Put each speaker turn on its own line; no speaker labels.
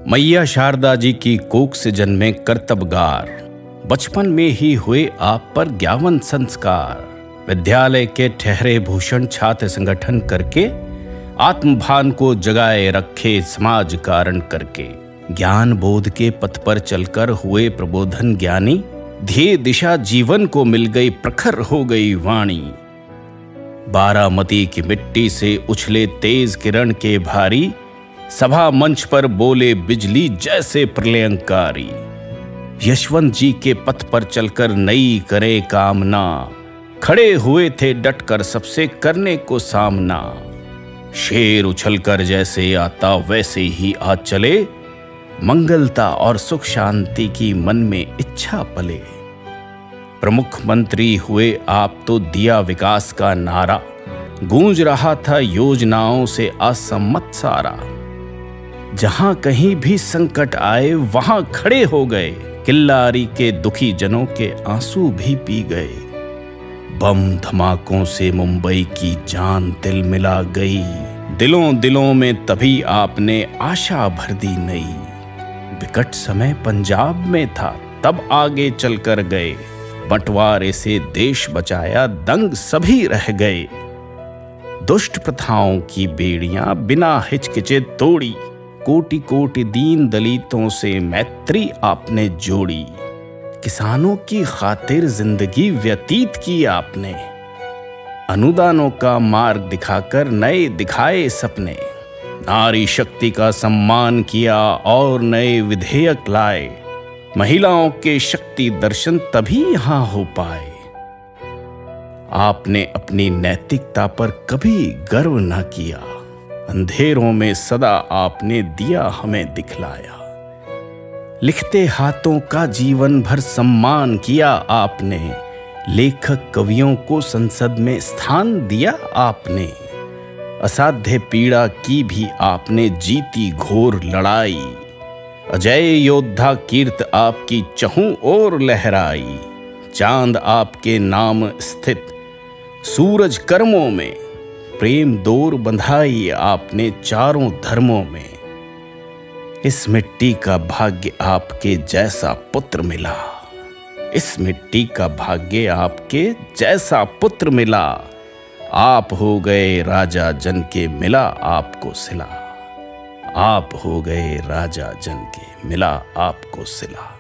मैया शारदा जी की कोख से जन्मे कर्तव्यगार, बचपन में ही हुए आप पर ज्ञावन संस्कार। विद्यालय के ठहरे भूषण छात्र संगठन करके आत्मभान को जगाए रखे समाज कारण करके। ज्ञान बोध के पथ पर चलकर हुए प्रबोधन ज्ञानी, ध्येय दिशा जीवन को मिल गई, प्रखर हो गई वाणी। बारामती की मिट्टी से उछले तेज किरण के भारी, सभा मंच पर बोले बिजली जैसे प्रलयंकारी। यशवंत जी के पथ पर चलकर नई करे कामना, खड़े हुए थे डटकर सबसे करने को सामना। शेर उछलकर जैसे आता वैसे ही आ चले, मंगलता और सुख शांति की मन में इच्छा पले। प्रमुख मंत्री हुए आप तो दिया विकास का नारा, गूंज रहा था योजनाओं से असम्मत सारा। जहां कहीं भी संकट आए वहां खड़े हो गए, किल्लारी के दुखी जनों के आंसू भी पी गए। बम धमाकों से मुंबई की जान तिल मिला गई, दिलों दिलों में तभी आपने आशा भर दी नई। विकट समय पंजाब में था तब आगे चलकर गए, बंटवारे से देश बचाया दंग सभी रह गए। दुष्ट प्रथाओं की बेड़ियां बिना हिचकिचे तोड़ी, कोटि कोटि दीन दलितों से मैत्री आपने जोड़ी। किसानों की खातिर जिंदगी व्यतीत की आपने, अनुदानों का मार्ग दिखाकर नए दिखाए सपने। नारी शक्ति का सम्मान किया और नए विधेयक लाए, महिलाओं के शक्ति दर्शन तभी यहां हो पाए। आपने अपनी नैतिकता पर कभी गर्व न किया, अंधेरों में सदा आपने दिया हमें दिखलाया। लिखते हाथों का जीवन भर सम्मान किया आपने, लेखक कवियों को संसद में स्थान दिया आपने। असाध्य पीड़ा की भी आपने जीती घोर लड़ाई, अजय योद्धा कीर्त आपकी चहुं ओर लहराई। चांद आपके नाम स्थित सूरज कर्मों में, प्रेम डोर बंधाई आपने चारों धर्मों में। इस मिट्टी का भाग्य आपके जैसा पुत्र मिला, इस मिट्टी का भाग्य आपके जैसा पुत्र मिला। आप हो गए राजा जन के मिला आपको सिला, आप हो गए राजा जन के मिला आपको सिला।